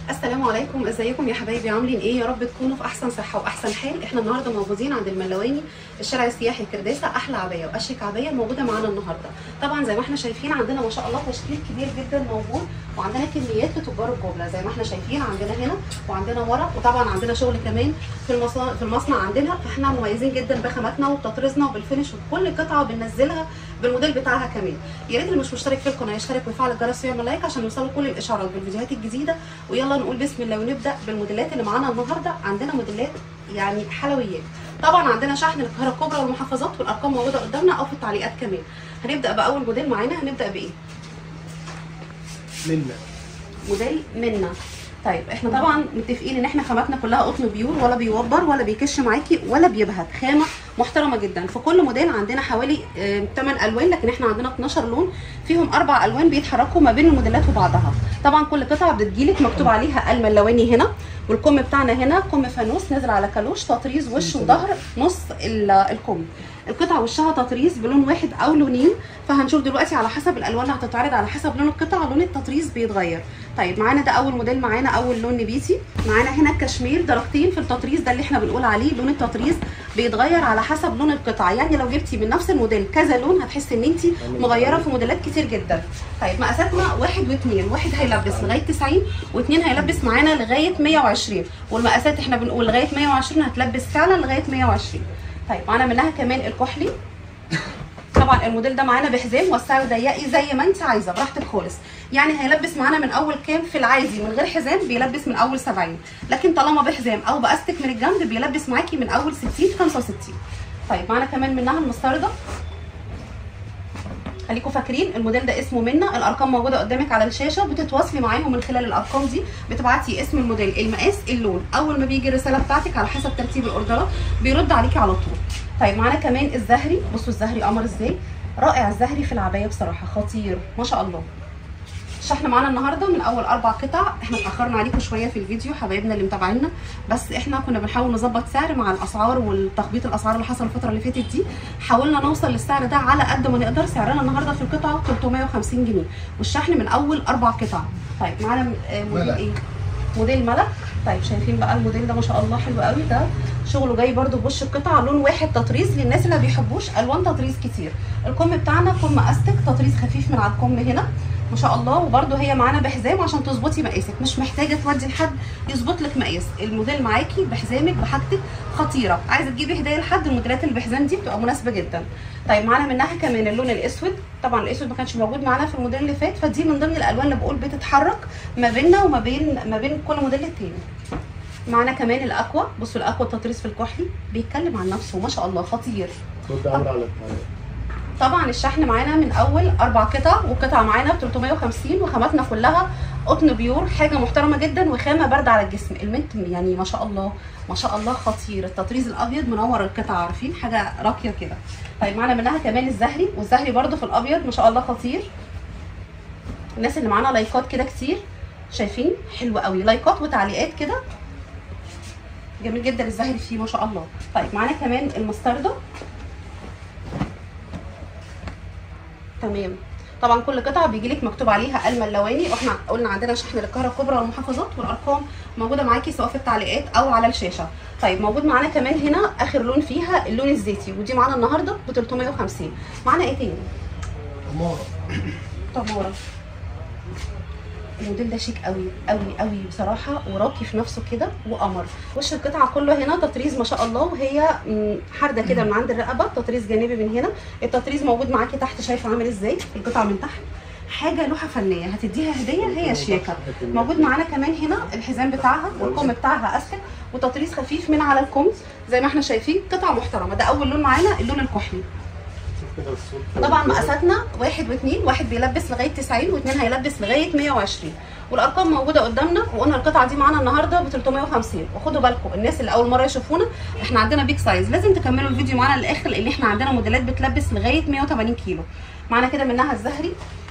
السلام عليكم، ازيكم يا حبايبي؟ عاملين ايه؟ يا رب تكونوا في احسن صحه واحسن حال. احنا النهارده موجودين عند الملواني، الشارع السياحي كرداسه. احلى عبايه واشيك عبايه موجوده معانا النهارده. طبعا زي ما احنا شايفين عندنا ما شاء الله تشكيل كبير جدا موجود، وعندنا كميات لتجار الجمله زي ما احنا شايفين. عندنا هنا وعندنا ورق، وطبعا عندنا شغل كمان في المصنع عندنا. فاحنا مميزين جدا بخاماتنا وبتطريزنا وبالفينش، وكل قطعه بننزلها بالموديل بتاعها كمان. يا ريت اللي مش مشترك في القناه يشترك ويفعل الجرس ويعمل لايك عشان يوصلوا كل الاشعارات بالفيديوهات الجديده. ويلا نقول بسم الله ونبدا بالموديلات اللي معانا النهارده. عندنا موديلات يعني حلويات. طبعا عندنا شحن للقاهره الكبرى والمحافظات، والارقام موجوده قدامنا او في التعليقات كمان. هنبدا باول موديل معانا. هنبدا بايه؟ موديل منا. طيب احنا طبعا متفقين ان احنا خاماتنا كلها قطن بيور، ولا بيوبر ولا بيكش معاكي ولا بيبهت. خامه محترمه جدا. في كل موديل عندنا حوالي 8 الوان، لكن احنا عندنا 12 لون، فيهم 4 الوان بيتحركوا ما بين الموديلات وبعضها. طبعا كل قطعه بتجيلك مكتوب عليها الملواني هنا، والكم بتاعنا هنا كم فانوس نازل على كالوش، تطريز وش وظهر نص الكم. القطعه وشها تطريز بلون واحد او لونين، فهنشوف دلوقتي على حسب الالوان اللي هتتعرض على حسب لون القطعه لون التطريز بيتغير. طيب معانا ده اول موديل معانا، اول لون نبيتي. معانا هنا الكشمير درجتين في التطريز، ده اللي احنا بنقول عليه لون التطريز بيتغير على حسب لون القطعه. يعني لو جبتي من نفس الموديل كذا لون هتحسي ان انت مغيره في موديلات كتير جدا. طيب مقاساتنا 1 و2، واحد هيلبس لغايه 90 و2 هيلبس معانا لغايه 120، والمقاسات احنا بنقول لغايه 120 هتلبس فعلا لغايه 120. طيب معانا منها كمان الكحلي. طبعا الموديل ده معانا بحزام، والسعر ضيقي زي ما انت عايزه براحتك خالص. يعني هيلبس معانا من اول كام؟ في العادي من غير حزام بيلبس من اول 70، لكن طالما بحزام او باستك من الجنب بيلبس معاكي من اول 60 65. طيب معانا كمان منها المستردة. خليكم فاكرين الموديل ده اسمه منا، الارقام موجوده قدامك على الشاشه، بتتواصلي معاهم من خلال الارقام دي، بتبعتي اسم الموديل، المقاس، اللون. اول ما بيجي الرساله بتاعتك على حسب ترتيب الاوردرات بيرد عليكي على طول. طيب معانا كمان الزهري. بصوا الزهري قمر ازاي، رائع الزهري في العبايه بصراحه، خطير ما شاء الله. الشحن معانا النهارده من اول 4 قطع. احنا اتاخرنا عليكم شويه في الفيديو حبايبنا اللي متابعينا، بس احنا كنا بنحاول نظبط سعر مع الاسعار والتخبيط الاسعار اللي حصل الفتره اللي فاتت دي. حاولنا نوصل للسعر ده على قد ما نقدر. سعرنا النهارده في القطعه 350 جنيه، والشحن من اول 4 قطع. طيب معانا موديل ايه؟ موديل ملك. طيب شايفين بقى الموديل ده ما شاء الله حلو قوي. ده شغله جاي برده بوش القطعه لون واحد تطريز، للناس اللي ما بيحبوش الوان تطريز كتير. الكم بتاعنا كم استك، تطريز خفيف من على الكم هنا ما شاء الله. وبرده هي معانا بحزام عشان تظبطي مقاسك، مش محتاجه تودي لحد يظبط لك مقاس. الموديل معاكي بحزامك بحاجتك خطيره. عايزه تجيبي هديه لحد، الموديلات اللي بحزام دي بتبقى مناسبه جدا. طيب معانا منها كمان اللون الاسود. طبعا الاسود ما كانش موجود معانا في الموديل اللي فات، فدي من ضمن الالوان اللي بقول بتتحرك ما بيننا وما بين كل موديل التاني. معانا كمان الاكوا. بصوا الاكوا التطريز في الكحلي بيتكلم عن نفسه ما شاء الله، خطير. طبعا الشحن معانا من اول 4 قطع، والقطعه معانا ب 350، وخاماتنا كلها قطن بيور، حاجه محترمه جدا وخامه بارده على الجسم. المنت يعني ما شاء الله ما شاء الله خطير. التطريز الابيض منور القطعه، عارفين حاجه راقيه كده. طيب معانا منها كمان الزهري، والزهري برده في الابيض ما شاء الله خطير. الناس اللي معانا لايكات كده كتير، شايفين حلو قوي، لايكات وتعليقات كده جميل جدا الزهري فيه ما شاء الله. طيب معانا كمان المستردة. تمام. طبعا كل قطعه بيجي لك مكتوب عليها الملواني، واحنا قلنا عندنا شحن للقاهره الكبرى والمحافظات، والارقام موجوده معاكي سواء في التعليقات او على الشاشه. طيب موجود معانا كمان هنا اخر لون فيها اللون الزيتي، ودي معانا النهارده ب 350. معانا ايه تاني؟ تمارة. الموديل ده شيك قوي قوي قوي بصراحه، وراقي في نفسه كده وقمر. وش القطعه كله هنا تطريز ما شاء الله، وهي حرده كده من عند الرقبه، تطريز جانبي من هنا. التطريز موجود معاكي تحت، شايفه عامل ازاي القطعه من تحت، حاجه لوحه فنيه هتديها هديه، هي شياكه. موجود معانا كمان هنا الحزام بتاعها، والكم بتاعها استك، وتطريز خفيف من على الكم زي ما احنا شايفين. قطعه محترمه. ده اول لون معانا اللون الكحلي. طبعا مقاساتنا 1 و2، واحد بيلبس لغايه 90 و2 هيلبس لغايه 120، والارقام موجوده قدامنا. وقلنا القطعه دي معانا النهارده ب 350. وخدوا بالكم الناس اللي اول مره يشوفونا، احنا عندنا بيج سايز، لازم تكملوا الفيديو معانا للاخر، لان احنا عندنا موديلات بتلبس لغايه 180 كيلو. معانا كده منها الزهري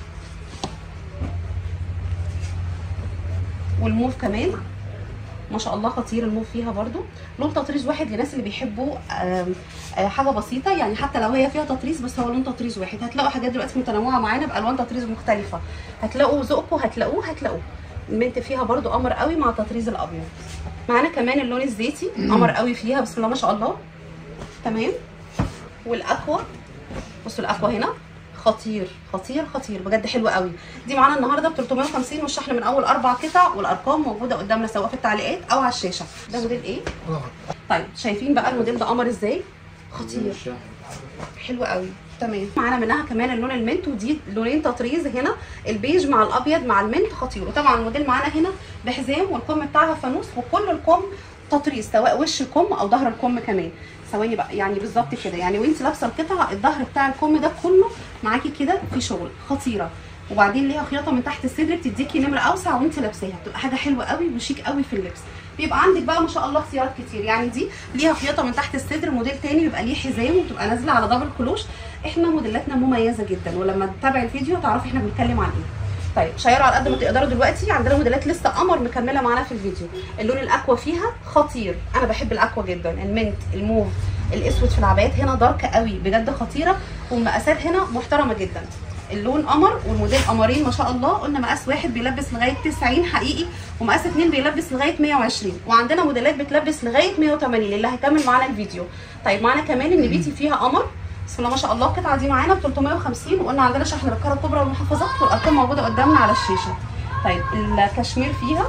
والموف كمان ما شاء الله خطير. الموف فيها برده لون تطريز واحد للناس اللي بيحبوا حاجه بسيطه، يعني حتى لو هي فيها تطريز بس هو لون تطريز واحد. هتلاقوا حاجات دلوقتي متنوعه معانا بالوان تطريز مختلفه، هتلاقوا ذوقكم هتلاقوه. المنت فيها برده قمر قوي مع التطريز الابيض. معانا كمان اللون الزيتي قمر قوي فيها بسم الله ما شاء الله. تمام. والاكوا، بصوا الاكوا هنا خطير خطير خطير بجد، حلو قوي. دي معانا النهارده ب 350 والشحن من اول 4 قطع، والارقام موجوده قدامنا سواء في التعليقات او على الشاشه. ده موديل ايه؟ طيب شايفين بقى الموديل ده قمر ازاي؟ خطير حلو قوي. تمام. معانا منها كمان اللون المنت، ودي لونين تطريز هنا، البيج مع الابيض مع المنت خطير. وطبعا الموديل معانا هنا بحزام والكم بتاعها فانوس، وكل الكم تطريز سواء وش الكم او ظهر الكم كمان. ثواني بقى يعني بالظبط كده، يعني وانت لابسه القطعه الظهر بتاع الكم ده كله معاكي كده في شغل خطيره، وبعدين ليها خياطه من تحت الصدر بتديكي نمره اوسع وانت لابساها، بتبقى حاجه حلوه قوي وشيك قوي في اللبس. بيبقى عندك بقى ما شاء الله اختيارات كتير، يعني دي ليها خياطه من تحت الصدر، موديل تاني بيبقى ليه حزام وبتبقى نازله على دبل كلوش. احنا موديلاتنا مميزه جدا، ولما تتابعي الفيديو تعرفي احنا بنتكلم عن ايه. طيب شيروا على قد ما تقدروا. دلوقتي عندنا موديلات لسه قمر مكمله معانا في الفيديو. اللون الاكوا فيها خطير، انا بحب الاكوا جدا، المنت، الموف، الاسود في العبايات هنا دارك قوي بجد خطيره، والمقاسات هنا محترمه جدا. اللون قمر والموديل قمرين ما شاء الله. قلنا مقاس واحد بيلبس لغايه 90 حقيقي، ومقاس 2 بيلبس لغايه 120، وعندنا موديلات بتلبس لغايه 180 اللي هيكمل معانا الفيديو. طيب معانا كمان النبيتي فيها قمر بسم الله ما شاء الله. القطعه دي معانا ب 350، وقلنا عندنا شحن للقاره الكبرى والمحافظات، والارقام موجوده قدامنا على الشاشه. طيب الكشمير فيها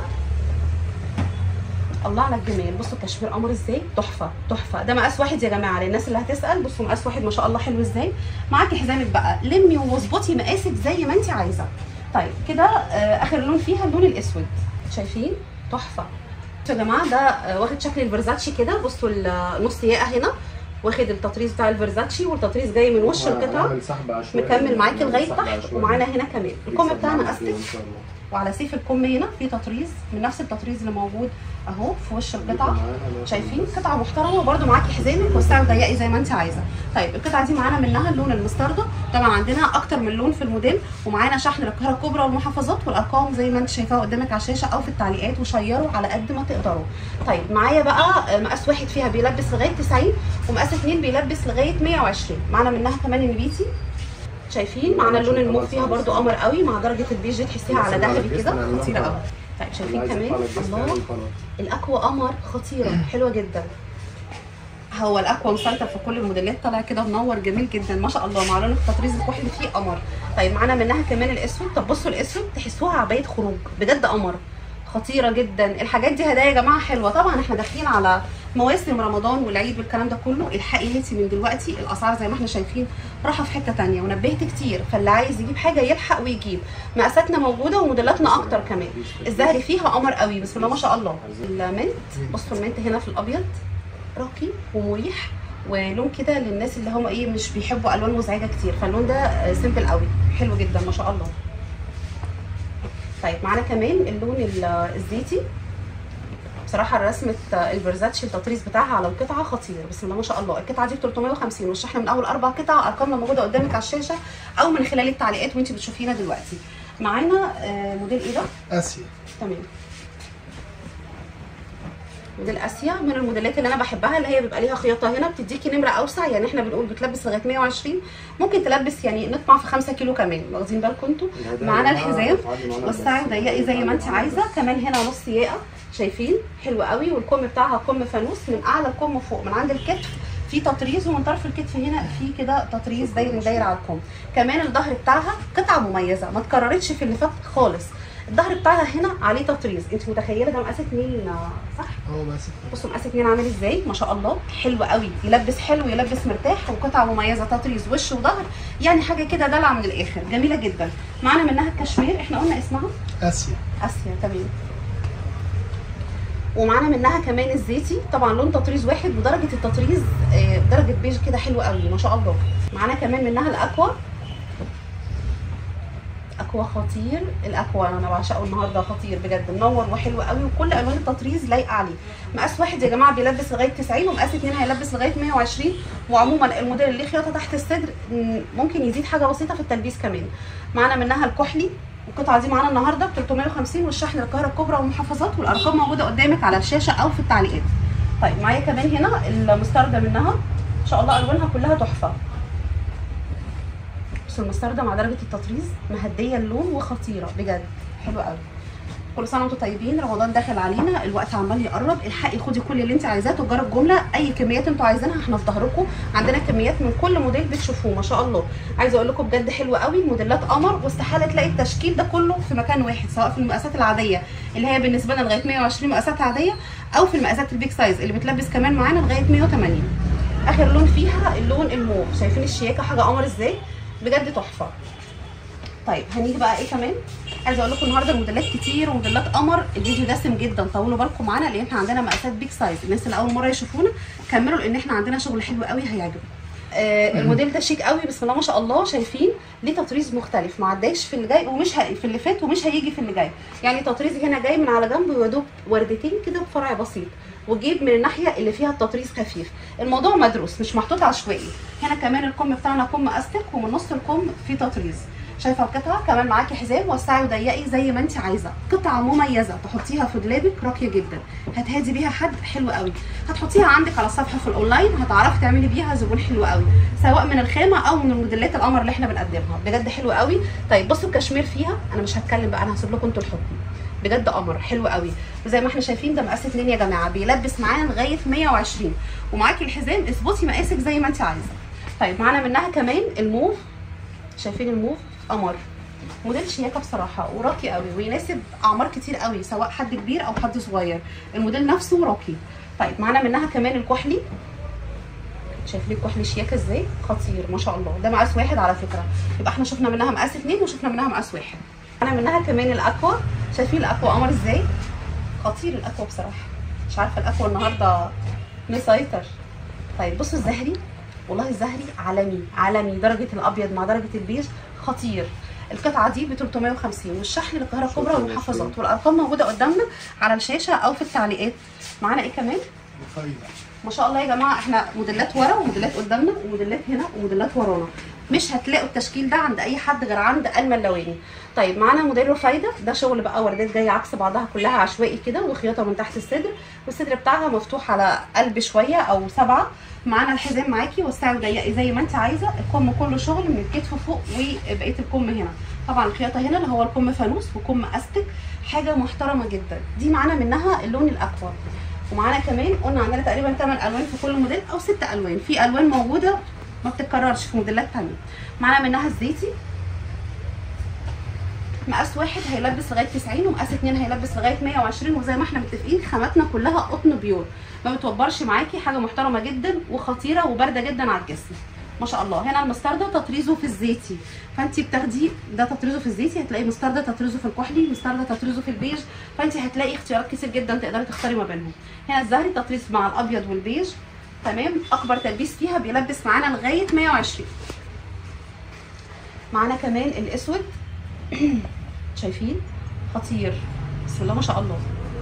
الله على الجمال، بصوا الكشمير قمر ازاي، تحفه تحفه. ده مقاس واحد يا جماعه للناس اللي هتسال، بصوا مقاس واحد ما شاء الله حلو ازاي. معاكي حزامك بقى، لمي واظبطي مقاسك زي ما انت عايزه. طيب كده اخر لون فيها اللون الاسود، شايفين تحفه يا جماعه. ده واخد شكل الفيرزاتشي كده، بصوا النص ياقه هنا واخد التطريز بتاع الفيرزاتشي، والتطريز جاي من وش القطعه مكمل معاكي لغايه تحت. ومعانا هنا كمان الكم بتاعنا استك، وعلى سيف الكم هنا في تطريز من نفس التطريز اللي موجود اهو في وش القطعه، شايفين قطعه محترمه. وبرده معاكي حزامك وسعي وضيقي زي ما انت عايزه. طيب القطعه دي معانا منها اللون المستردة، طبعا عندنا اكتر من لون في الموديل، ومعانا شحن للقاهره الكبرى والمحافظات، والارقام زي ما انت شايفاها قدامك على الشاشه او في التعليقات، وشيروا على قد ما تقدروا. طيب معايا بقى مقاس واحد فيها بيلبس لغايه 90، ومقاس 2 بيلبس لغايه 120. معانا منها كمان النبيتي، شايفين معانا اللون الموف فيها برده قمر قوي مع درجه البيج دي تحسيها على ذهبي كده خطيره قوي. طيب شايفين كمان الله الاكوا قمر خطيره حلوه جدا. هو الاكوا مسيطر في كل الموديلات، طالع كده منور جميل جدا ما شاء الله، مع لون التطريز الكحلي فيه قمر. طيب معانا منها كمان الاسود. طب بصوا الاسود تحسوها عبايه خروج بجد قمر خطيره جدا. الحاجات دي هدايا يا جماعه حلوه. طبعا احنا داخلين على مواسم رمضان والعيد والكلام ده كله، الحقي هاتي من دلوقتي، الاسعار زي ما احنا شايفين رايحه في حته ثانيه، ونبهت كتير، فاللي عايز يجيب حاجه يلحق ويجيب. مقاساتنا موجوده وموديلاتنا اكتر كمان. الزهري فيها قمر قوي بسم الله ما شاء الله. المنت، بصوا المنت هنا في الابيض راقي ومريح، ولون كده للناس اللي هم ايه مش بيحبوا الوان مزعجه كتير، فاللون ده سيمبل قوي حلو جدا ما شاء الله. طيب معانا كمان اللون الزيتي، بصراحه رسمه الفيرزاتشي التطريز بتاعها على القطعه خطير بسم الله ما شاء الله. القطعه دي ب 350 والشحن من اول 4 قطع، ارقامنا موجوده قدامك على الشاشه او من خلال التعليقات وانت بتشوفينا دلوقتي. معانا موديل ايه ده؟ اسيا. تمام. موديل اسيا من الموديلات اللي انا بحبها، اللي هي بيبقى ليها خياطه هنا بتديكي نمره اوسع، يعني احنا بنقول بتلبس لغايه 120، ممكن تلبس يعني نطمع في 5 كيلو كمان، واخدين بالكم انتوا. معانا الحزام وسعي وضيقي زي ما انت عايزه، كمان هنا نص ياقه شايفين حلو قوي، والكم بتاعها كم فانوس من اعلى الكم فوق من عند الكتف في تطريز، ومن طرف الكتف هنا في كده تطريز داير على الكم. كمان الظهر بتاعها قطعه مميزه ما اتكررتش في اللي فات خالص. الظهر بتاعها هنا عليه تطريز، انت متخيله ده مقاس 2 صح؟ مقاس. بصوا مقاس 2 عامل ازاي ما شاء الله، حلو قوي، يلبس حلو يلبس مرتاح، وقطعه مميزه تطريز وش وظهر، يعني حاجه كده دلع من الاخر جميله جدا. معانا منها الكشمير، احنا قلنا اسمها اسيا. اسيا تمام. ومعانا منها كمان الزيتي، طبعا لون تطريز واحد ودرجه التطريز درجه بيج كده حلوه قوي ما شاء الله. معانا كمان منها الاكوا، اكوا خطير، الاكوا انا بعشقه النهارده خطير بجد، منور وحلو قوي، وكل الوان التطريز لايقه عليه. مقاس واحد يا جماعه بيلبس لغايه 90، ومقاس 2 هيلبس لغايه 120. وعموما الموديل اللي ليه خياطه تحت الصدر ممكن يزيد حاجه بسيطه في التلبيس كمان. معانا منها الكحلي، القطعه دي معانا النهارده ب 350 والشحن للقاهره الكبرى والمحافظات، والارقام موجوده قدامك على الشاشه او في التعليقات. طيب معايا كمان هنا المستردة منها ان شاء الله الوانها كلها تحفه. بصوا المستردة مع درجه التطريز مهديه اللون وخطيره بجد حلوه قوي. كل سنه وانتم طيبين، رمضان داخل علينا، الوقت عمال يقرب، الحقي خدي كل اللي انت عايزاه، تجار الجمله اي كميات انتوا عايزينها احنا في ظهركم، عندنا كميات من كل موديل بتشوفوه ما شاء الله. عايزه اقول لكم بجد حلو قوي، موديلات قمر، واستحاله تلاقي التشكيل ده كله في مكان واحد، سواء في المقاسات العاديه اللي هي بالنسبه لنا لغايه 120 مقاسات عاديه، او في المقاسات البيج سايز اللي بتلبس كمان معانا لغايه 180. اخر لون فيها اللون الموف، شايفين الشياكه حاجه قمر ازاي، بجد تحفه. طيب هنيجي بقى ايه كمان، عايزه اقول لكم النهارده موديلات كتير وموديلات قمر، الفيديو دسم جدا، طولوا بالكم معانا لان احنا عندنا مقاسات بيج سايز، الناس اللي اول مره يشوفونا كملوا لان احنا عندنا شغل حلو قوي هيعجبكم. الموديل ده شيك قوي بسم الله ما شاء الله، شايفين ليه تطريز مختلف، ما عداش في اللي جاي ومش في اللي فات ومش هيجي في اللي جاي، يعني تطريز هنا جاي من على جنب ويا دوب وردتين كده بفرع بسيط، وجيب من الناحيه اللي فيها التطريز خفيف، الموضوع مدروس مش محطوط عشوائي. هنا كمان الكم بتاعنا كم استك، ومن نص الكم في تطريز، شايفه القطعه كمان معاكي حزام، وسعي وضيقي زي ما انت عايزه، قطعه مميزه تحطيها في دولابك راقيه جدا، هتهادي بيها حد حلو قوي، هتحطيها عندك على الصفحه في الاونلاين، هتعرفي تعملي بيها زبون حلو قوي، سواء من الخامه او من الموديلات القمر اللي احنا بنقدمها، بجد حلو قوي. طيب بصوا الكشمير فيها، انا مش هتكلم بقى، انا هسيب لكم انتوا الحكم، بجد قمر حلو قوي، وزي ما احنا شايفين ده مقاس 2 يا جماعه، بيلبس معانا لغايه 120، ومعاكي الحزام اظبطي مقاسك زي ما انت عايزه. طيب معانا منها كمان الموف، شايفين الموف قمر، موديل شياكه بصراحه وراقي قوي، ويناسب اعمار كتير قوي، سواء حد كبير او حد صغير، الموديل نفسه راقي. طيب معانا منها كمان الكحلي، شايفين الكحلي شياكه ازاي، خطير ما شاء الله، ده مقاس 1 على فكره، يبقى احنا شفنا منها مقاس 2 وشفنا منها مقاس 1. معانا منها كمان الاكوا، شايفين الاكوا قمر ازاي، خطير الاكوا بصراحه، مش عارفه الاكوا النهارده مسيطر. طيب بصوا الزهري، والله الزهري عالمي عالمي، درجه الابيض مع درجه البيج خطير، القطعه دي ب 350، والشحن للقاهره الكبرى والمحافظات، والارقام موجوده قدامنا على الشاشه او في التعليقات. معانا ايه كمان ما شاء الله يا جماعه، احنا موديلات ورا وموديلات قدامنا وموديلات هنا وموديلات ورانا، مش هتلاقوا التشكيل ده عند اي حد غير عند الملاواني. طيب معانا موديل رفايده، ده شغل بقى وردات جايه عكس بعضها كلها عشوائي كده، وخياطه من تحت الصدر، والصدر بتاعها مفتوح على قلب شويه او 7. معانا الحزام معاكي، وسعي وضيقي زي ما انت عايزه، الكم كله شغل من الكتف فوق وبقيه الكم هنا، طبعا الخياطه هنا اللي هو الكم فانوس وكم استك، حاجه محترمه جدا. دي معانا منها اللون الاكوا، ومعانا كمان قلنا عندنا تقريبا 8 الوان في كل موديل او 6 الوان، في الوان موجوده ما بتتكررش في موديلات ثانيه. معانا منها الزيتي، مقاس 1 هيلبس لغايه 90، ومقاس 2 هيلبس لغايه 120، وزي ما احنا متفقين خاماتنا كلها قطن بيور، ما بتوبرش معاكي، حاجه محترمه جدا وخطيره وبارده جدا على الجسم ما شاء الله. هنا المستردة تطريزه في الزيتي، فانت بتاخديه ده تطريزه في الزيتي، هتلاقي مستردة تطريزه في الكحلي، مستردة تطريزه في البيج، فانت هتلاقي اختيارات كتير جدا تقدري تختاري ما بينهم. هنا الزهري تطريز مع الابيض والبيج، تمام، اكبر تلبيس فيها بيلبس معانا لغايه 120. معانا كمان الاسود شايفين خطير بسم الله ما شاء الله.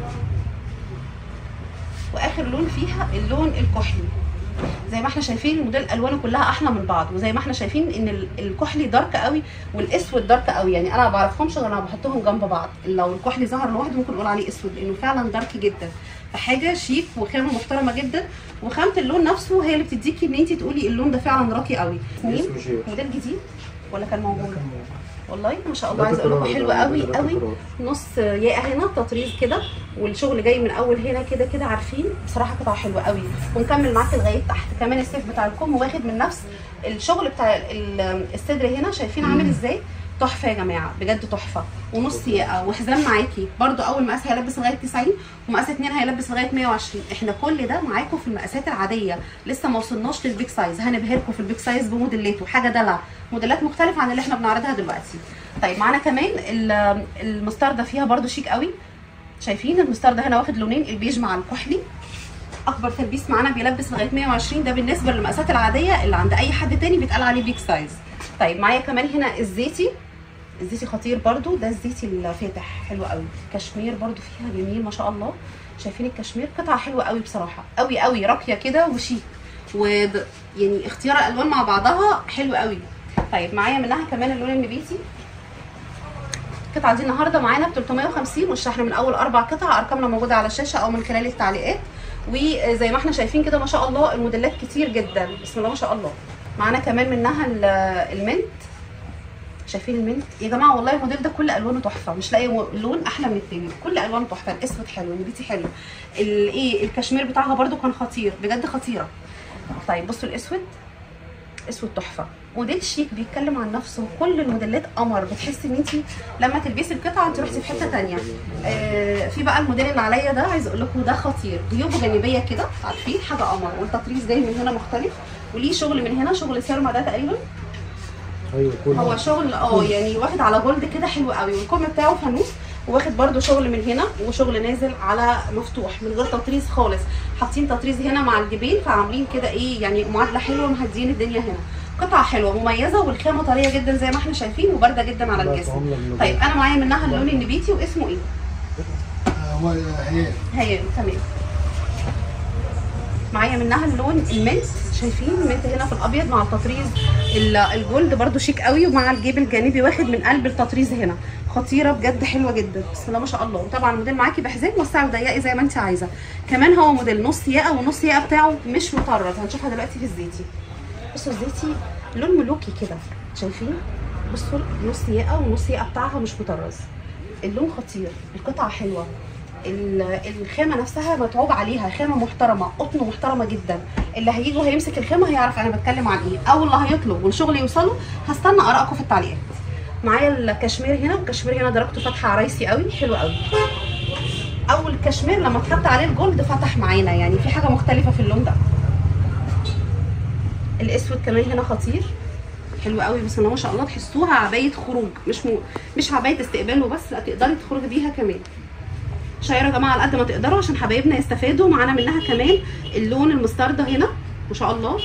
واخر لون فيها اللون الكحلي، زي ما احنا شايفين الموديل الوانه كلها احلى من بعض، وزي ما احنا شايفين ان الكحلي دارك قوي والاسود دارك قوي، يعني انا ما بعرفهمش غير لما بحطهم جنب بعض، لو الكحلي ظهر لوحده ممكن نقول عليه اسود لانه فعلا دارك جدا، فحاجه شيك وخامه محترمه جدا، وخامه اللون نفسه هي اللي بتديكي ان انت تقولي اللون ده فعلا راقي قوي. موديل جديد ولا كان موجود؟ والله ما شاء الله، عايزه اقول لكم حلو قوي قوي، نص ياقه هنا تطريز كده، والشغل جاي من اول هنا كده كده، عارفين بصراحه قطعه حلوه قوي، ونكمل معاكي لغايه تحت. كمان السيف بتاع الكم واخد من نفس الشغل بتاع الصدر هنا، شايفين عامل ازاي، تحفه يا جماعه بجد تحفه، ونص ياقه وحزام معاكي برده، اول مقاس هيلبس لغايه 90، ومقاس 2 هيلبس لغايه 120. احنا كل ده معاكم في المقاسات العاديه، لسه ما وصلناش للبيج سايز، هنبهركم في البيج سايز بموديلاته، حاجه دلع، موديلات مختلفه عن اللي احنا بنعرضها دلوقتي. طيب معانا كمان المستردة فيها برده شيك قوي، شايفين المستردة هنا واخد لونين، البيج مع الكحلي، اكبر تلبيس معانا بيلبس لغايه 120، ده بالنسبه للمقاسات العاديه اللي عند اي حد تاني بيتقال عليه بيج سايز. طيب معايا كمان هنا الزيتي، الزيتي خطير برده، ده الزيتي الفاتح حلو قوي، كشمير برده فيها جميل ما شاء الله، شايفين الكشمير قطعه حلوه قوي بصراحه، قوي قوي راقيه كده وشيك، يعني اختيار الالوان مع بعضها حلو قوي. طيب معايا منها كمان اللون النبيتي، القطعه دي النهارده معانا ب 350، والشحن من اول 4 قطع، ارقامنا موجوده على الشاشه او من خلال التعليقات، وزي ما احنا شايفين كده ما شاء الله الموديلات كتير جدا بسم الله ما شاء الله. معانا كمان منها المنت، شايفين المنت يا جماعه؟ والله الموديل ده كل الوانه تحفه، مش لاقي لون احلى من التاني، كل الوانه تحفه. الاسود حلو، النبيتي حلو، الايه الكشمير بتاعها برده كان خطير بجد، خطيره. طيب بصوا الاسود، اسود تحفه، موديل شيك بيتكلم عن نفسه. كل الموديلات قمر، بتحسي ان انت لما تلبسي القطعه انت رحتي في حته ثانيه. في بقى الموديل اللي عليا ده، عايزه اقول لكم ده خطير، جيوبه جانبيه كده عارفين، حاجه قمر، والتطريز جاي من هنا مختلف، وليه شغل من هنا، شغل سيرما ده تقريبا. ايوه هو شغل يعني واخد على جولد كده حلو قوي، والكم بتاعه فانوس، واخد برده شغل من هنا وشغل نازل على مفتوح من غير تطريز خالص. حاطين تطريز هنا مع الجبين، فعاملين كده ايه يعني معادله حلوه، مهديين الدنيا هنا. قطعه حلوه مميزه، والخامه طريه جدا زي ما احنا شايفين، وبارده جدا على الجسم. طيب انا معايا منها اللون النبيتي، واسمه ايه؟ هو هيام. تمام. معايا منها اللون المنت، شايفين المنت هنا في الابيض مع التطريز الجولد برده شيك قوي، ومع الجيب الجانبي واخد من قلب التطريز هنا، خطيره بجد، حلوه جدا بسم الله ما شاء الله. وطبعا الموديل معاكي بحزام وسعي وضيقي زي ما انت عايزه. كمان هو موديل نص ياقه، والنص ياقه بتاعه مش مطرز، هنشوفها دلوقتي في الزيتي. بصوا الزيتي لون ملوكي كده، شايفين؟ بصوا نص ياقه، والنص ياقه بتاعها مش مطرز، اللون خطير، القطعه حلوه، الخامه نفسها متعوب عليها، خامه محترمه، قطن محترمه جدا. اللي هيجي وهيمسك الخامه هيعرف انا بتكلم عن ايه، او اللي هيطلب والشغل يوصله هستنى ارائكم في التعليقات. معايا الكشمير هنا، والكشمير هنا درجته فاتحه عرايسي قوي، حلو قوي. اول كشمير لما اتحط عليه الجولد فتح معانا، يعني في حاجه مختلفه في اللون ده. الاسود كمان هنا خطير، حلو قوي بسم الله ما شاء الله. تحسوها عبايه خروج، مش عبايه استقبال وبس، لا تقدري تخرجي بيها كمان. شيروا يا جماعه على قد ما تقدروا عشان حبايبنا يستفادوا. معانا منها كمان اللون المستردة هنا ما شاء الله.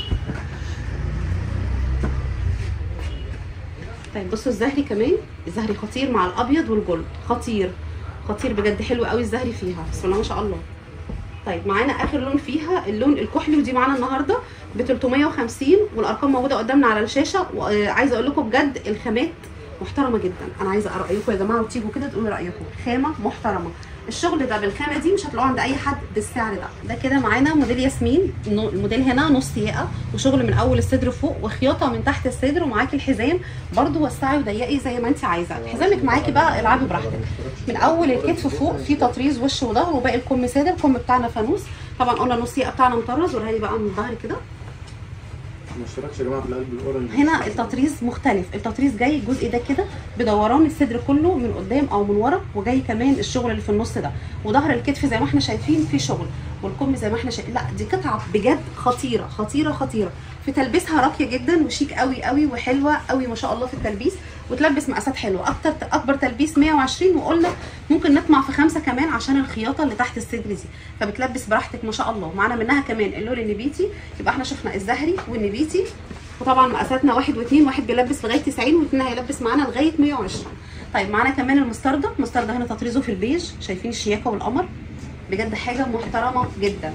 طيب بصوا الزهري كمان، الزهري خطير مع الابيض والجولد، خطير خطير بجد، حلو قوي الزهري فيها بسم الله ما شاء الله. طيب معانا اخر لون فيها اللون الكحلي، ودي معانا النهارده ب 350، والارقام موجوده قدامنا على الشاشه. وعايزه اقول لكم بجد الخامات محترمه جدا، انا عايزه رايكم يا جماعه، وتيجوا كده تقولوا رايكم، خامه محترمه. الشغل ده بالخامه دي مش هتلاقوه عند اي حد بالسعر ده. كده معانا موديل ياسمين، الموديل هنا نص ياقه، وشغل من اول الصدر فوق، وخياطه من تحت الصدر، ومعاكي الحزام برده وسعي وضيقي زي ما انت عايزه. حزامك معاكي بقى العبي براحتك، من اول الكتف فوق في تطريز وش وظهر، وباقي الكم ساده، الكم بتاعنا فانوس. طبعا قلنا نص ياقه بتاعنا مطرز، وريها لي بقى من الظهر كده. ما اشتركش يا جماعه في القلب الاورنج. هنا التطريز مختلف، التطريز جاي الجزء ده كده بدوران الصدر كله من قدام او من ورا، وجاي كمان الشغل اللي في النص ده، وظهر الكتف زي ما احنا شايفين في شغل، والكم زي ما احنا شايفين. لا دي قطعه بجد خطيره خطيره خطيره، في تلبيسها راقيه جدا وشيك قوي قوي، وحلوه قوي ما شاء الله في التلبيس، وتلبس مقاسات حلوه. اكبر تلبيس 120، وقلنا ممكن نطمع في 5 كمان عشان الخياطه اللي تحت الصدر دي، فبتلبس براحتك ما شاء الله. معانا منها كمان اللون النبيتي، يبقى احنا شفنا الزهري والنبيتي، وطبعا مقاساتنا 1 و2، واحد بيلبس لغايه 90، و2 هيلبس معانا لغايه 120. طيب معانا كمان المستردة، المستردة هنا تطريزه في البيج، شايفين الشياكه والقمر، بجد حاجه محترمه جدا.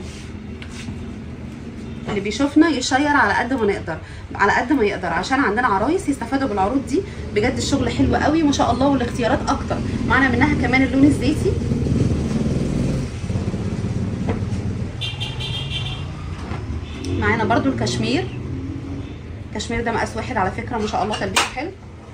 اللي بيشوفنا يشير على قد ما نقدر، على قد ما يقدر، عشان عندنا عرايس يستفادوا بالعروض دي، بجد الشغل حلو قوي ما شاء الله، والاختيارات اكتر. معانا منها كمان اللون الزيتي، معانا برضو الكشمير، الكشمير ده مقاس 1 على فكره ما شاء الله، تلبيسه حلو.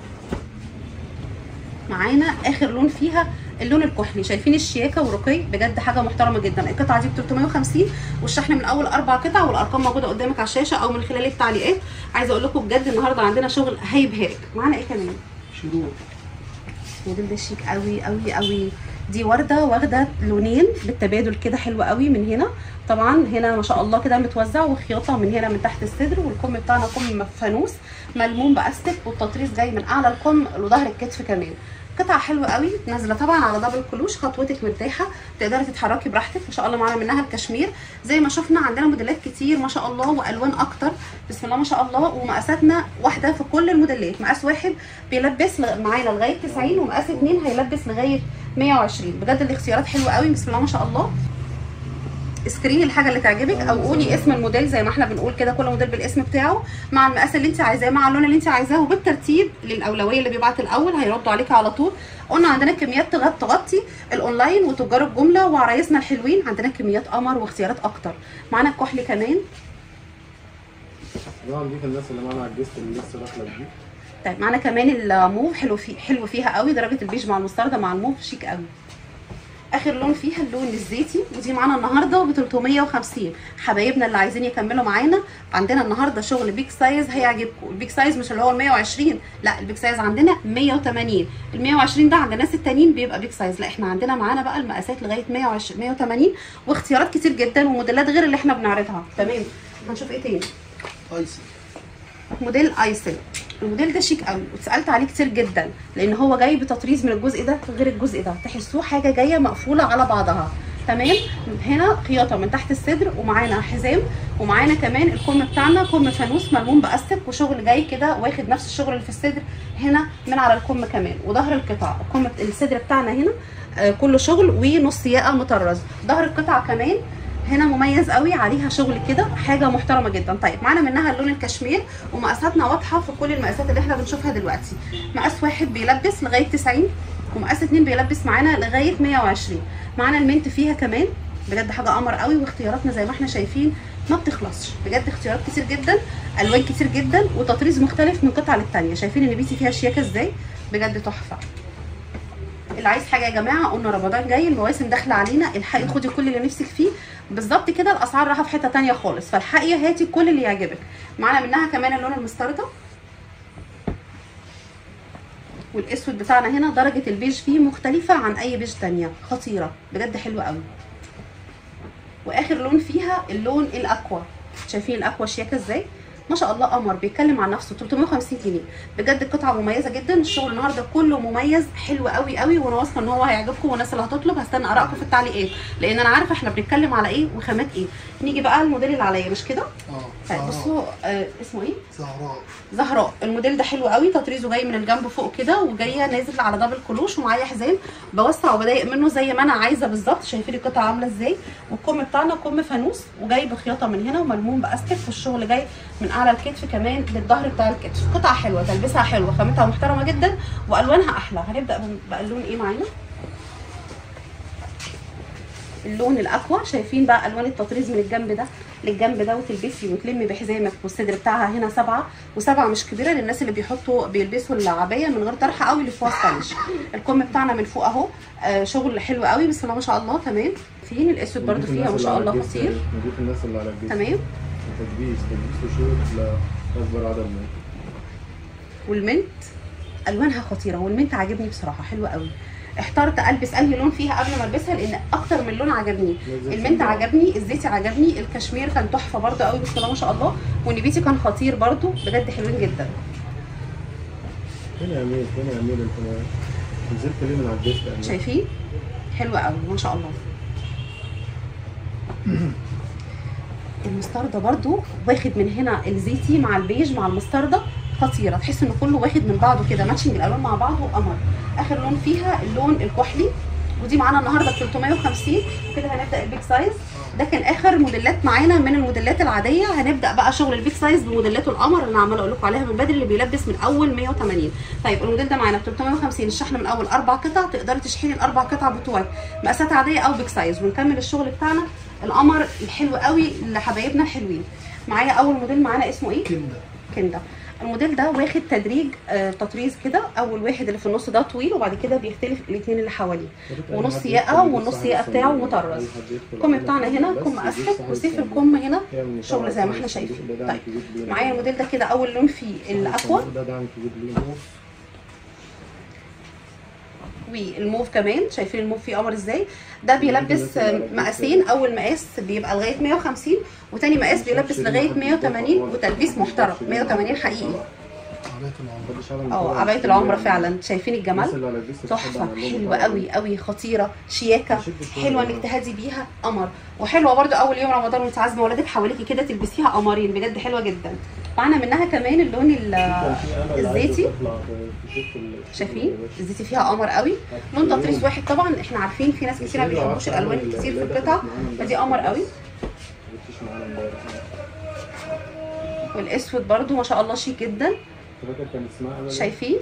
معانا اخر لون فيها اللون الكحلي، شايفين الشياكه والرقي، بجد حاجه محترمه جدا. القطعه دي ب 350، والشحن من اول 4 قطع، والارقام موجوده قدامك على الشاشه او من خلال التعليقات. عايزه اقول لكم بجد النهارده عندنا شغل هيبهرك. معانا ايه كمان؟ شروق، الموديل ده شيك قوي قوي قوي، دي ورده واخده لونين بالتبادل كده، حلو قوي. من هنا طبعا هنا ما شاء الله كده متوزع، وخياطه من هنا من تحت الصدر، والكم بتاعنا كم فانوس ملموم باستك، والتطريز جاي من اعلى الكم لظهر الكتف كمان. قطعه حلوه قوي، نازله طبعا على دبل كلوش، خطوتك مرتاحه، تقدري تتحركي براحتك ما شاء الله. معانا منها الكشمير زي ما شفنا، عندنا موديلات كتير ما شاء الله، والوان اكتر بسم الله ما شاء الله، ومقاساتنا واحده في كل الموديلات. مقاس 1 بيلبس معانا لغايه 90، ومقاس 2 هيلبس لغايه 120. بجد الاختيارات حلوه قوي بسم الله ما شاء الله. اسكرين الحاجه اللي تعجبك، او قولي اسم الموديل زي ما احنا بنقول كده، كل موديل بالاسم بتاعه، مع المقاس اللي انت عايزاه، مع اللون اللي انت عايزاه، وبالترتيب للاولويه. اللي بيبعت الاول هيردوا عليكي على طول. قلنا عندنا كميات تغطي الاونلاين وتجار الجمله وعرايسنا الحلوين، عندنا كميات قمر واختيارات اكتر. معانا الكحلي كمان، طبعا دي الناس اللي معانا على الجست اللي لسه داخله جديد، طيب معانا كمان الموف، حلو فيها قوي، درجه البيج مع المستردة مع الموف شيك قوي. اخر لون فيها اللون الزيتي، ودي معانا النهارده ب 350. حبايبنا اللي عايزين يكملوا معانا، عندنا النهارده شغل بيج سايز هيعجبكم. البيج سايز مش اللي هو ال 120، لا البيج سايز عندنا 180. ال 120 ده عند الناس التانيين بيبقى بيج سايز، لا احنا عندنا معانا بقى المقاسات لغايه 120 180 واختيارات كتير جدا وموديلات غير اللي احنا بنعرضها. تمام. هنشوف ايه تاني؟ ايسل. موديل ايسل. الموديل ده شيك قوي واتسالت عليه كتير جدا، لان هو جاي بتطريز من الجزء ده غير الجزء ده، تحسوه حاجه جايه مقفوله على بعضها. تمام. هنا خياطه من تحت الصدر، ومعانا حزام، ومعانا كمان الكم بتاعنا كم فانوس ملموم باستك، وشغل جاي كده واخد نفس الشغل اللي في الصدر هنا من على الكم كمان. وظهر القطعه الكم الصدر بتاعنا هنا كله شغل ونص ياقه مطرز. ظهر القطعه كمان هنا مميز قوي، عليها شغل كده، حاجه محترمه جدا. طيب معانا منها اللون الكشمير، ومقاساتنا واضحه في كل المقاسات اللي احنا بنشوفها دلوقتي. مقاس 1 بيلبس لغايه 90، ومقاس 2 بيلبس معانا لغايه 120. معانا المنت فيها كمان، بجد حاجه قمر قوي، واختياراتنا زي ما احنا شايفين ما بتخلصش، بجد اختيارات كتير جدا، الوان كتير جدا، وتطريز مختلف من قطعه للتانيه. شايفين ان بيتي فيها شياكه ازاي؟ بجد تحفه. اللي عايز حاجه يا جماعه، قلنا رمضان جاي، المواسم داخله علينا، الحقي خدي كل اللي نفسك فيه. بالظبط كده الاسعار رايحه في حته ثانيه خالص، فالحقي هاتي كل اللي يعجبك. معانا منها كمان اللون المستردة، والاسود بتاعنا هنا درجه البيج فيه مختلفه عن اي بيج ثانيه، خطيره بجد حلوه قوي. واخر لون فيها اللون الاكوا، شايفين الاكوا شياكه ازاي؟ ما شاء الله قمر، بيتكلم عن نفسه. 350 جنيه بجد، القطعه مميزه جدا. الشغل النهارده كله مميز حلو قوي قوي، وانا واثقه ان هو هيعجبكم. والناس اللي هتطلب هستنى ارائكم في التعليقات، لان انا عارفه احنا بنتكلم على ايه وخامات ايه. نيجي بقى الموديل اللي عليا، مش كده؟ طيب بصوا اسمه ايه؟ زهراء. الموديل ده حلو قوي، تطريزه جاي من الجنب فوق كده، وجايه نازل على دبل كلوش، ومعايا حزام بوسع وبضايق منه زي ما انا عايزه بالظبط. شايفين القطعه عامله ازاي؟ والكم بتاعنا كم فانوس، وجاي بخياطه من هنا وملموم باستك، والشغل جاي من اعلى الكتف كمان للظهر بتاع الكتف. قطعه حلوه، تلبسها حلوه، خامتها محترمه جدا، والوانها احلى. هنبدا باللون ايه معانا؟ اللون الاكوا. شايفين بقى الوان التطريز من الجنب ده للجنب ده، وتلبسي وتلمي بحزامك، والصدر بتاعها هنا 7 و7 مش كبيره للناس اللي بيلبسوا العبايه من غير طرحه قوي اللي فيها ستايلش. الكم بتاعنا من فوق اهو شغل حلو قوي، بسم الله ما شاء الله. تمام. فين الاسود برده فيها ما شاء الله خطير. نضيف الناس اللي على الجسم. تمام. تدبيس وشغل لاكبر عدد منهم. والمنت الوانها خطيره، والمنت عاجبني بصراحه حلوه قوي. احترت البس انهي لون فيها قبل ما البسها، لان اكتر من لون عجبني. المنت عجبني، الزيتي عجبني، الكشمير كان تحفه برده قوي بسم الله ما شاء الله، والنبيتي كان خطير برده، بجد حلوين جدا. فين يا امير؟ انت نزلت ليه من على الديسك؟ شايفين حلوه قوي ما شاء الله. المستردة برده واخد من هنا الزيتي مع البيج مع المستردة، خطيره، تحس ان كله واخد من بعضه كده، ماتشنج الالوان مع بعض وقمر. اخر لون فيها اللون الكحلي، ودي معانا النهارده ب 350. وكده هنبدا البيج سايز. ده كان اخر موديلات معانا من الموديلات العاديه. هنبدا بقى شغل البيج سايز بموديلاته القمر اللي انا عماله اقول لكم عليها من بدري، اللي بيلبس من اول 180. طيب الموديل ده معانا ب 350، الشحن من اول 4 قطع، تقدري تشحني الاربع قطع بتوعك مقاسات عاديه او بيج سايز. ونكمل الشغل بتاعنا القمر الحلو قوي لحبايبنا الحلوين. معايا اول موديل معانا اسمه ايه؟ كندا. الموديل ده واخد تدريج تطريز كده، اول واحد اللي في النص ده طويل، وبعد كده بيختلف الاثنين اللي حواليه، ونص ياقه، والنص ياقه بتاعه مطرز. الكم بتاعنا هنا كم اسحب، وسيف الكم هنا شغل زي ما احنا شايفين. طيب معايا الموديل ده كده اول لون فيه الاكوا، والموف كمان. شايفين الموف فيه قمر ازاي؟ ده بيلبس مقاسين، اول مقاس بيبقى لغايه 150، وتاني مقاس بيلبس لغايه 180، وتلبيس محترم 180 حقيقي. عبايه العمره فعلا. شايفين الجمال؟ تحفه، حلوه قوي قوي، خطيره، شياكه، حلوه انك تهدي بيها، قمر. وحلوه برده اول يوم رمضان وانت عازمه ولادك حواليكي كده تلبسيها قمرين، بجد حلوه جدا. معانا منها كمان اللون الزيتي. شايفين الزيتي فيها قمر قوي، لون تطريز واحد طبعا. احنا عارفين في ناس كتير ما بيحبوش الالوان الكتير في القطعه، فدي قمر قوي. والاسود برده ما شاء الله شيك جدا، شايفين؟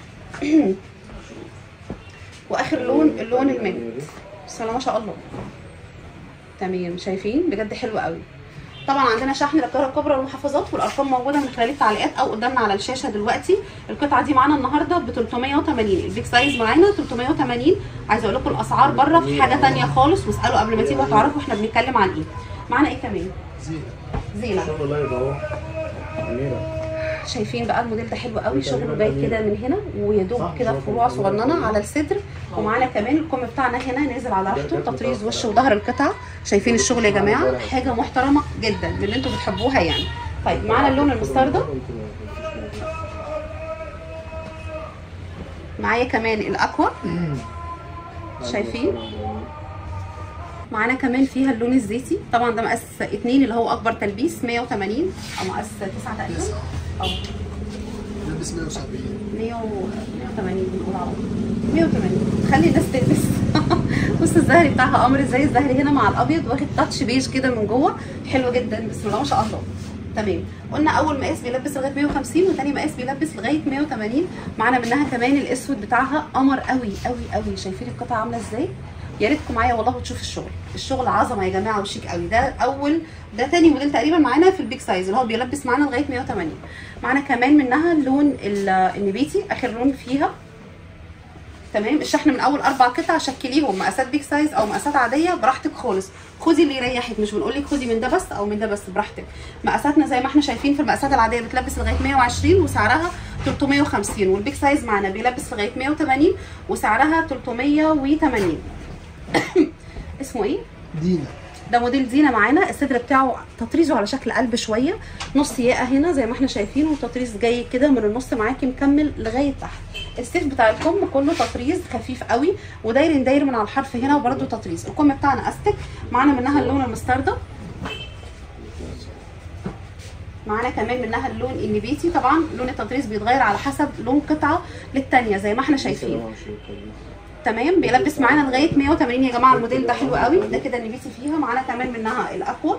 واخر لون اللون المنت، بسم الله ما شاء الله. تمام. شايفين بجد حلو قوي. طبعا عندنا شحن للقاهره الكبرى والمحافظات، والارقام موجوده من خلال التعليقات او قدامنا على الشاشه دلوقتي. القطعه دي معانا النهارده ب 380، البيج سايز معانا 380. عايزه اقول لكم الاسعار بره في حاجه ثانيه خالص، واسالوا قبل ما تيجوا تعرفوا احنا بنتكلم عن ايه. معانا ايه كمان؟ زينه. شغل لايف اهو. اميره. شايفين بقى الموديل ده حلو قوي، شغله جاي كده من هنا ويدوب كده فروع صغننه على الصدر، ومعانا كمان الكم بتاعنا هنا نازل على راحته، تطريز وش وظهر القطعه. شايفين الشغل يا جماعه؟ حاجه محترمه جدا من اللي انتم بتحبوها يعني. طيب معانا اللون المستردة، معايا كمان الاكوا، شايفين؟ معانا كمان فيها اللون الزيتي، طبعا ده مقاس 2 اللي هو اكبر تلبيس 180 او مقاس 9 تقريبا. تلبس 170 180 بنقول على طول 180. خلي الناس تلبس. بص الزهري بتاعها قمر ازاي، الزهري هنا مع الابيض واخد تاتش بيج كده من جوه، حلو جدا بسم الله ما شاء الله. تمام، قلنا اول مقاس بيلبس لغايه 150 وثاني مقاس بيلبس لغايه 180. معانا منها كمان الاسود بتاعها قمر قوي قوي قوي. شايفين القطعه عامله ازاي؟ يا ريتكم معايا والله وتشوفوا الشغل، الشغل عظمه يا جماعه وشيك قوي. ده تاني موديل تقريبا معانا في البيج سايز اللي هو بيلبس معانا لغايه 180. معانا كمان منها اللون النبيتي، اخر لون فيها. تمام، الشحن من اول 4 قطع، شكليهم مقاسات بيج سايز او مقاسات عاديه براحتك خالص، خدي اللي يريحك، مش بنقول لك خدي من ده بس او من ده بس، براحتك. مقاساتنا زي ما احنا شايفين في المقاسات العاديه بتلبس لغايه 120 وسعرها 350، والبيج سايز معانا بيلبس لغايه 180 وسعرها 380. اسمه ايه؟ دينا. ده موديل دينا معانا، الصدر بتاعه تطريزه على شكل قلب شويه، نص ياقه هنا زي ما احنا شايفين، وتطريز جاي كده من النص معاكي مكمل لغايه تحت. السيف بتاع الكم كله تطريز خفيف قوي وداير من على الحرف هنا، وبرده تطريز. الكم بتاعنا استك. معانا منها اللون المستردة، معانا كمان منها اللون النبيتي. طبعا لون التطريز بيتغير على حسب لون قطعه للثانيه زي ما احنا شايفين. تمام، بيلبس معانا لغايه 180 يا جماعه. الموديل ده حلو قوي، ده كده النبيتي فيها. معانا كمان منها الاكوا،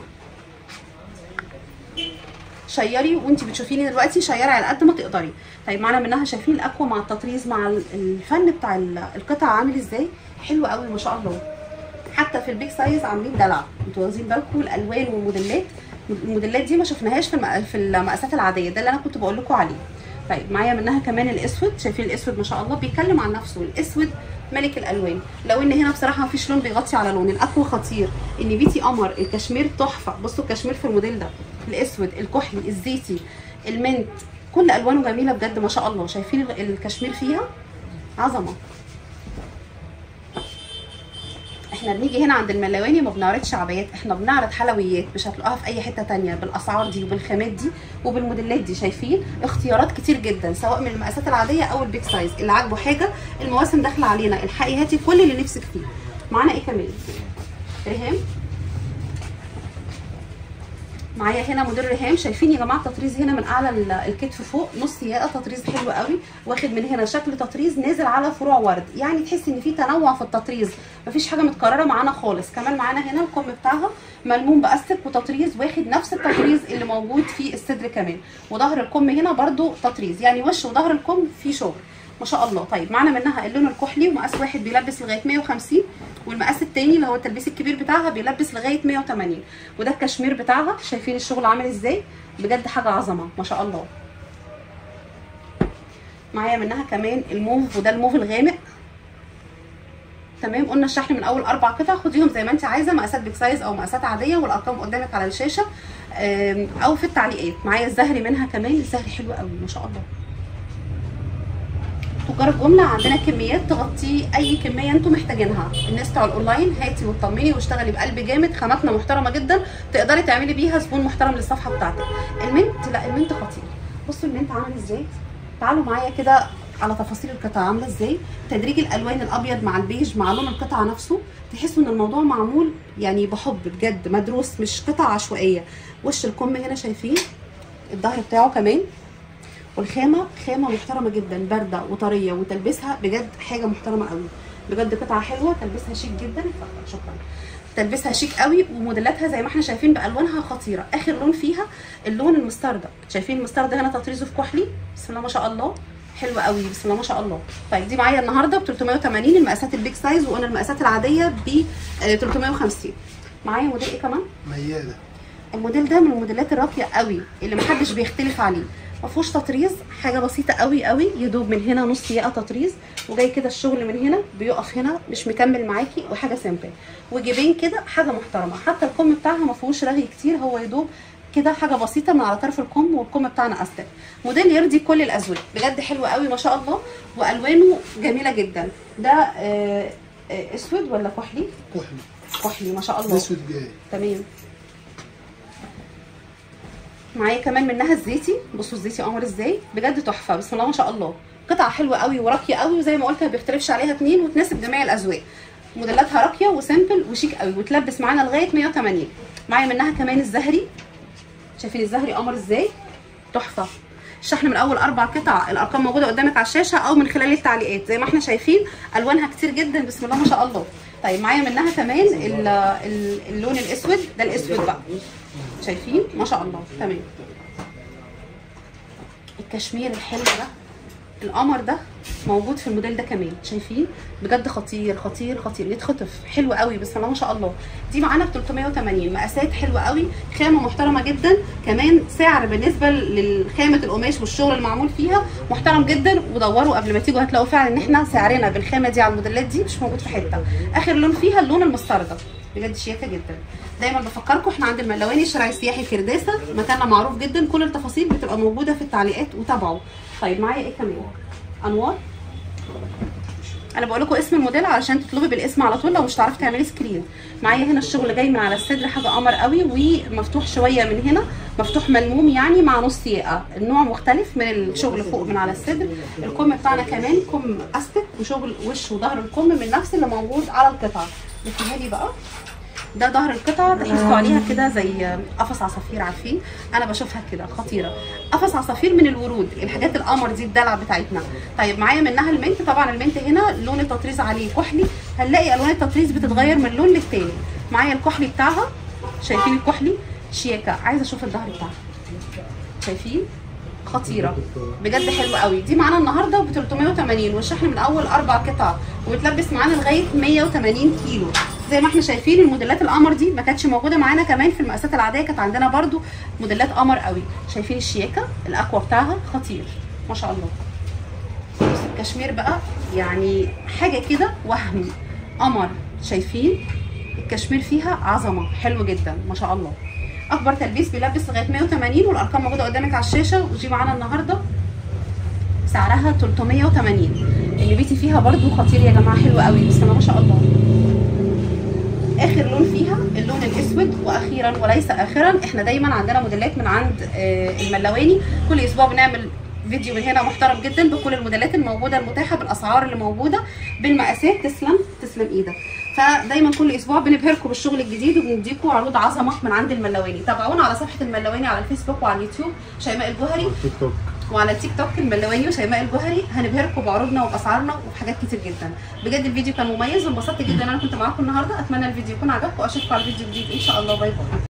شيري وانت بتشوفيني دلوقتي، شيري على قد ما تقدري. طيب معانا منها شايفين الاكوا مع التطريز مع الفن بتاع القطع عامل ازاي، حلو قوي ما شاء الله. حتى في البيج سايز عاملين دلع، انتوا واخدين بالكم الالوان والموديلات. الموديلات دي ما شفناهاش في المقاسات العاديه، ده اللي انا كنت بقول لكم عليه. طيب معايا منها كمان الاسود، شايفين الاسود ما شاء الله بيتكلم عن نفسه، الاسود ملك الالوان. لو ان هنا بصراحه مفيش لون بيغطي على لون. الاكوا خطير، النبيتي قمر، الكشمير تحفه. بصوا الكشمير في الموديل ده، الاسود، الكحلي، الزيتي، المنت، كل الوانه جميله بجد ما شاء الله. شايفين الكشمير فيها عظمه. احنا بنيجي هنا عند الملواني ما بنعرضش عبايات، احنا بنعرض حلويات، مش هتلاقوها في اي حته ثانيه بالاسعار دي وبالخامات دي وبالموديلات دي. شايفين اختيارات كتير جدا سواء من المقاسات العاديه او البيج سايز. اللي عاجبه حاجه، المواسم داخله علينا، الحقي هاتي كل اللي نفسك فيه. معانا ايه كمان؟ ريهام، معايا هنا موديل ريهام. شايفين يا جماعه التطريز هنا من اعلى الكتف فوق، نص ياقه، تطريز حلو قوي، واخد من هنا شكل تطريز نازل على فروع ورد، يعني تحسي ان في تنوع في التطريز، مفيش حاجه متكرره معانا خالص. كمان معانا هنا الكم بتاعها ملموم باستك وتطريز، واخد نفس التطريز اللي موجود في الصدر كمان، وظهر الكم هنا برده تطريز، يعني وش وظهر الكم فيه شغل ما شاء الله. طيب معانا منها اللون الكحلي، ومقاس واحد بيلبس لغايه 150، والمقاس الثاني اللي هو التلبيس الكبير بتاعها بيلبس لغايه 180. وده الكشمير بتاعها، شايفين الشغل عامل ازاي؟ بجد حاجه عظمه ما شاء الله. معايا منها كمان الموف، وده الموف الغامق. تمام، قلنا الشحن من اول 4 قطع، خديهم زي ما انت عايزه، مقاسات بيج سايز او مقاسات عاديه، والارقام قدامك على الشاشه او في التعليقات. معايا الزهري منها كمان، الزهري حلو قوي ما شاء الله. تجار الجمله عندنا كميات تغطي اي كميه انتم محتاجينها. الناس بتوع الاونلاين هاتي واطمني واشتغلي بقلب جامد، خاماتنا محترمه جدا، تقدري تعملي بيها زبون محترم للصفحه بتاعتك. المنت، لا المنت خطير. بصوا المنت عامل ازاي، تعالوا معايا كده على تفاصيل القطعه عامله ازاي. تدريج الالوان الابيض مع البيج مع لون القطعه نفسه، تحسوا ان الموضوع معمول يعني بحب بجد، مدروس، مش قطعه عشوائيه. وش الكم هنا شايفين، الظهر بتاعه كمان، والخامه خامه محترمه جدا، بارده وطريه، وتلبسها بجد حاجه محترمه قوي. بجد قطعه حلوه، تلبسها شيك جدا. شكرا. تلبسها شيك قوي، وموديلاتها زي ما احنا شايفين بالوانها خطيره. اخر لون فيها اللون المستردة، شايفين المستردة هنا تطريزه في كحلي، بسم الله ما شاء الله، حلو قوي بسم الله ما شاء الله. طيب دي معايا النهارده ب 380 المقاسات البيج سايز، وقلنا المقاسات العاديه ب 350. معايا موديل ايه كمان؟ مياده. الموديل ده من الموديلات الراقيه قوي اللي محدش بيختلف عليه، ما فيهوش تطريز، حاجه بسيطه قوي قوي، يدوب من هنا نص ياقه تطريز، وجاي كده الشغل من هنا بيقف هنا مش مكمل معاكي، وحاجه سيمبل، وجيبين كده حاجه محترمه. حتى الكم بتاعها ما فيهوش رغي كتير، هو يدوب كده حاجه بسيطه من على طرف الكم، والكم بتاعنا استك. موديل يرضي كل الازواج، بجد حلو قوي ما شاء الله، والوانه جميله جدا. ده اسود ولا كحلي؟ كحلي ما شاء الله. اسود جاي. تمام. معايا كمان منها الزيتي، بصوا الزيتي قمر ازاي، بجد تحفه بسم الله ما شاء الله. قطعه حلوه قوي وراقيه قوي، وزي ما قلت ما بيختلفش عليها اتنين، وتناسب جميع الاذواق. موديلاتها راقيه وسيمبل وشيك قوي، وتلبس معانا لغايه 180. معايا منها كمان الزهري، شايفين الزهري قمر ازاي، تحفه. الشحن من اول 4 قطع، الارقام موجوده قدامك على الشاشه او من خلال التعليقات زي ما احنا شايفين، الوانها كتير جدا بسم الله ما شاء الله. طيب معايا منها كمان اللون الاسود، ده الاسود بقى شايفين ما شاء الله. تمام. الكشمير الحلو ده القمر ده موجود في الموديل ده كمان، شايفين بجد خطير خطير خطير، يتخطف حلو قوي بسم الله ما شاء الله. دي معانا ب 380، مقاسات حلوه قوي، خامه محترمه جدا، كمان سعر بالنسبه لخامه القماش والشغل المعمول فيها محترم جدا. ودوروا قبل ما تيجوا هتلاقوا فعلا ان احنا سعرنا بالخامه دي على الموديلات دي مش موجود في حته. اخر لون فيها اللون المستردة، بجد شياكه جدا. دايما بفكركم احنا عند الملواني الشارع السياحي فرداسه، مكاننا معروف جدا، كل التفاصيل بتبقى موجوده في التعليقات وتابعوا. طيب معايا ايه كمان؟ انوار. انا بقول لكم اسم الموديل علشان تطلبي بالاسم على طول لو مش هتعرفي تعملي سكرين. معايا هنا الشغل جاي من على الصدر حاجه قمر قوي، ومفتوح شويه من هنا، مفتوح ملموم يعني مع نص ياقه، النوع مختلف من الشغل فوق من على الصدر. الكم بتاعنا كمان كم استك، وشغل وش وظهر الكم من نفس اللي موجود على القطعه. لفيها لي بقى، ده ظهر القطعه، تحسوا عليها كده زي قفص عصافير، عارفين انا بشوفها كده خطيره، قفص عصافير من الورود، الحاجات القمر دي الدلع بتاعتنا. طيب معايا منها المنت، طبعا المنت هنا لون التطريز عليه كحلي، هنلاقي الوان التطريز بتتغير من لون للتاني. معايا الكحلي بتاعها، شايفين الكحلي شياكه، عايزه اشوف الظهر بتاعها، شايفين خطيره بجد حلوه قوي. دي معانا النهارده ب 380، والشحن من اول 4 قطع، وبتلبس معانا لغايه 180 كيلو. زي ما احنا شايفين الموديلات القمر دي ما كانتش موجوده معانا كمان في المقاسات العاديه، كانت عندنا برده موديلات قمر قوي. شايفين الشياكه، الاكوا بتاعها خطير ما شاء الله. بص الكشمير بقى يعني حاجه كده وهم قمر، شايفين الكشمير فيها عظمه، حلو جدا ما شاء الله. اكبر تلبيس بيلبس لغايه 180، والارقام موجوده قدامك على الشاشه. ودي معانا النهارده سعرها 380. اللي بيتي فيها برده خطير يا جماعه، حلو قوي بسم الله ما شاء الله. اخر لون فيها اللون الاسود، واخيرا وليس اخرا احنا دايما عندنا موديلات من عند الملواني، كل اسبوع بنعمل فيديو من هنا محترم جدا بكل الموديلات الموجوده المتاحه بالاسعار اللي موجوده بالمقاسات. تسلم ايدك. فدايما كل اسبوع بنبهركم بالشغل الجديد، وبنديكم عروض عظمه من عند الملواني. تابعونا على صفحه الملواني على الفيسبوك وعلى اليوتيوب شيماء الجوهري، تيك توك، وعلى التيك توك الملواني وشيماء الجوهري. هنبهركم بعروضنا وباسعارنا وبحاجات كتير جدا. بجد الفيديو كان مميز، وانبسطت جدا ان انا كنت معاكم النهارده. اتمنى الفيديو يكون عجبكم، واشوفكم على فيديو جديد ان شاء الله. باي باي.